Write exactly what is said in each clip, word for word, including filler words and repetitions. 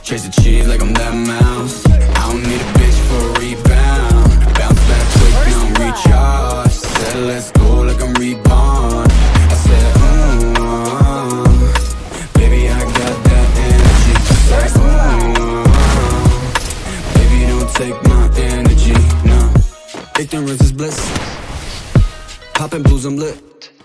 chase the cheese like I'm that mouse. I don't need a bitch for a rebound. Bounce back quick, now I'm recharged. Said let's go like I'm reborn. I said, mm, baby, I got that energy. I said, mm, baby, don't take my energy, no. Ignorance is bliss. Poppin' blues, I'm lit.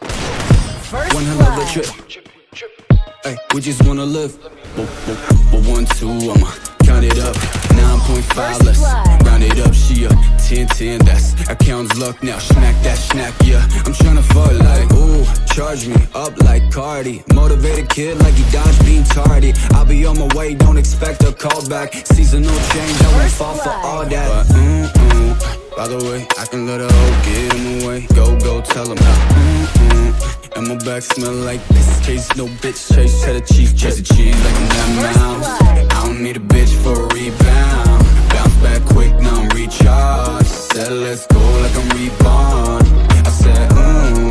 One hell of a trip. Ay, we just wanna live. But, but, but one, two, I'ma count it up. nine point five, let's round it up. She a ten, ten, that's account's luck now. Smack that, snack, yeah. I'm tryna fuck like, ooh, charge me up like Cardi. Motivated kid like he dodged being tardy. I'll be on my way, don't expect a call back. Seasonal change, I won't fall for all that. But, mm, mm, by the way, I can let a hoe get him away. Go, go, tell him now. Mm, mm, and my back smell like this. Chase no bitch, chase cheddar cheese. Chase the cheese like I'm that mouse. I don't need a bitch for a rebound. Bounce back quick, now I'm recharged. Said let's go like I'm reborn. I said, mm,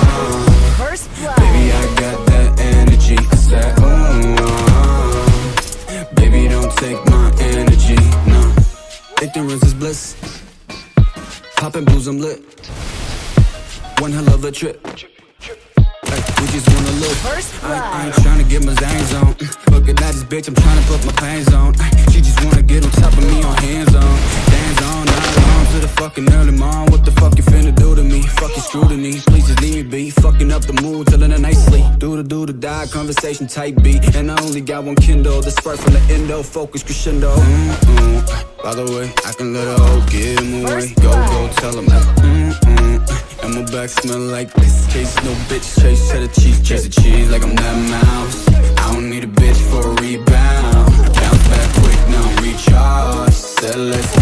baby, I got that energy. I said, mm, baby, don't take my energy, no. Ignorance is bliss. Poppin' blues, I'm lit. One hell of a trip. Ay, we just wanna live. I, I ain't tryna get my zangs on. Looking at this bitch, I'm tryna put my pains on. Ay, she just wanna get on top of me on hands on. Hands on, not on to the fucking early morn. What the fuck you finna do to me? Fucking scrutiny, please just leave me be. Fucking up the mood, telling her nicely. Do the do the die, conversation type B. And I only got one Kindle, the spark from the endo. Focus crescendo. Mm-mm. By the way, I can let a hoe get him away. Go, go, tell him that. Mm-mm. And my back smell like this. Chase no bitch, chase cheddar cheese. Chase the cheese like I'm that mouse. I don't need a bitch for a rebound. Bounce back quick, now I'm recharged. Said let's